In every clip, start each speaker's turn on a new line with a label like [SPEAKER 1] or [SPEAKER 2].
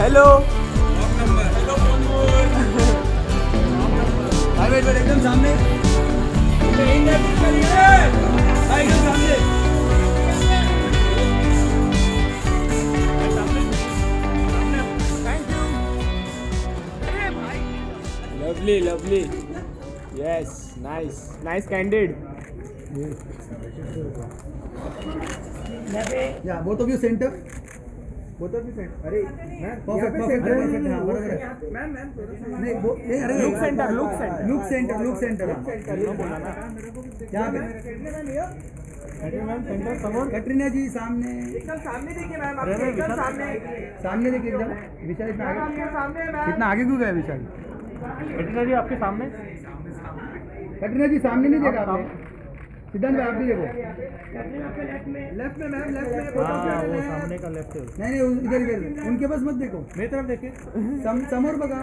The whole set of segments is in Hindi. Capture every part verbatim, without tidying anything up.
[SPEAKER 1] हेलो
[SPEAKER 2] भाई वेट वेट एकदम सामने एकदम सामने
[SPEAKER 1] lovely lovely yes nice nice candid
[SPEAKER 2] या both of you centre both of you centre अरे परफेक्ट परफेक्ट परफेक्ट हां बराबर है मैम मैम नहीं वो नहीं अरे
[SPEAKER 1] look centre look centre
[SPEAKER 2] look centre look centre क्या पे
[SPEAKER 1] मैम सेंटर समोर
[SPEAKER 2] कटरीना जी सामने
[SPEAKER 3] एकदम सामने देखिए मैम आप एकदम सामने
[SPEAKER 2] सामने देखिए एकदम विशाल इतना आगे
[SPEAKER 3] सामने मैम
[SPEAKER 2] इतना आगे क्यों गया विशाल
[SPEAKER 1] कटरीना जी आपके सामने
[SPEAKER 2] कटरीना जी सामने नहीं देखा आपने सिद्धांत भाई आप भी देखो
[SPEAKER 3] लेफ्ट में मैम लेफ्ट में
[SPEAKER 1] हाँ वो सामने का लेफ्ट है
[SPEAKER 2] नहीं नहीं इधर इधर उनके पास मत देखो
[SPEAKER 1] मेरी तरफ देखिए
[SPEAKER 2] सम, समोर बघा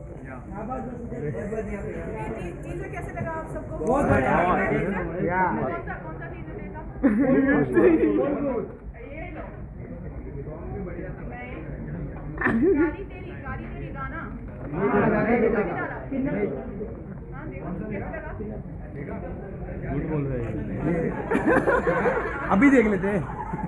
[SPEAKER 3] टीजर कैसे लगा आप सबको
[SPEAKER 2] बहुत बढ़िया या
[SPEAKER 3] कौन सा कौन सा टीजर देखा ये लो गाड़ी तेरी गाड़ी तेरी गाना हाँ देखो कैसे लगा
[SPEAKER 1] झूठ बोल रहे हैं
[SPEAKER 2] अभी देख लेते हैं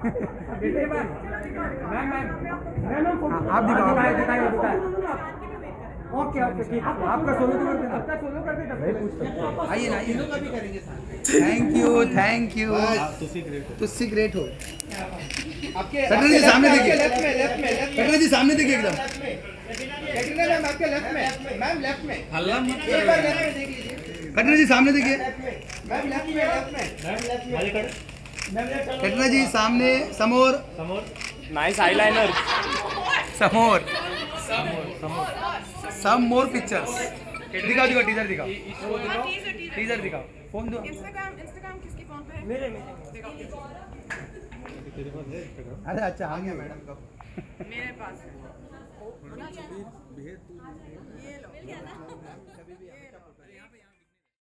[SPEAKER 3] मैम मैम
[SPEAKER 2] आप दिखाओ
[SPEAKER 3] दिखाइए
[SPEAKER 2] ओके ओके ठीक आपका सोलो तो करते
[SPEAKER 3] आपका सोलो कर दे
[SPEAKER 2] आइए ना ये लोग अभी करेंगे थैंक यू थैंक यू तुझसे ग्रेट हो
[SPEAKER 3] आपके
[SPEAKER 2] कटरीना जी सामने देखिए
[SPEAKER 3] लेफ्ट में लेफ्ट में लेफ्ट
[SPEAKER 2] कटरीना जी सामने देखिए एकदम
[SPEAKER 3] कटरीना मैम आपके लेफ्ट में मैम लेफ्ट में
[SPEAKER 1] हल्ला मत
[SPEAKER 3] एक बार लेफ्ट में देख लीजिए
[SPEAKER 2] कटरीना जी सामने देखिए
[SPEAKER 3] मैम लेफ्ट में लेफ्ट में मैम लेफ्ट में
[SPEAKER 2] कटरीना जी सामने समोर
[SPEAKER 1] समोर नाइस आईलाइनर
[SPEAKER 2] समोर सम मोर पिक्चर्स दिखाओ दिखाओ टीजर दिखाओ टीजर दिखाओ फोन दो
[SPEAKER 3] इंस्टाग्राम इंस्टाग्राम किसके फोन पे है
[SPEAKER 1] मेरे में
[SPEAKER 2] अरे अच्छा आ गया मैडम का
[SPEAKER 3] मेरे पास है ये लो